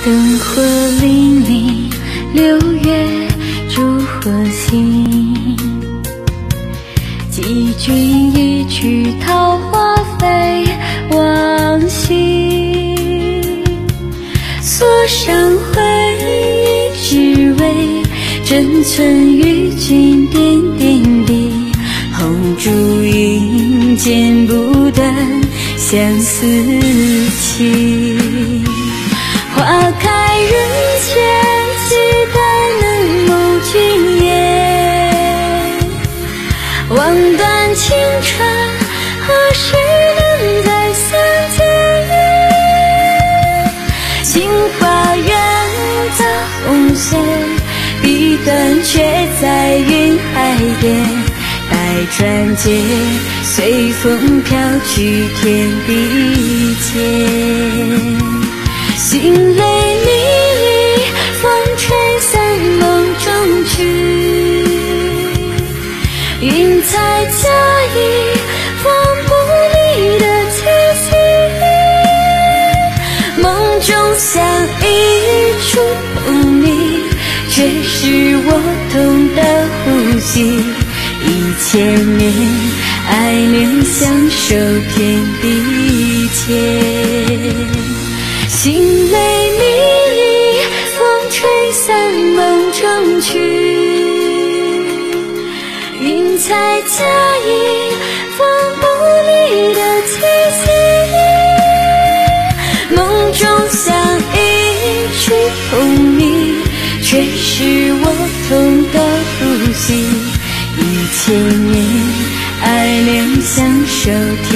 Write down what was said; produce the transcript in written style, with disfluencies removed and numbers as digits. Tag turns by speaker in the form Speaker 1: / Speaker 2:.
Speaker 1: 灯火凛凛，六月烛火新。寄君一曲桃花飞往昔，锁上回忆，只为珍存与君点点滴。红烛映剪不断相思情，花开人间，期待能谋君颜。望断情长，何时能再相见？杏花远在红线，笔端却在云海边。待转接，随风飘去天地间。心泪迷离，风吹散梦中去。云彩加以风不离的气息，梦中相依触碰你，却是我痛的呼吸。1000年爱恋相守天地间，心泪迷离，风吹散梦中去。云彩加以风不离的气息，梦中相依触碰你，却是我痛的呼吸。1000年爱恋相守天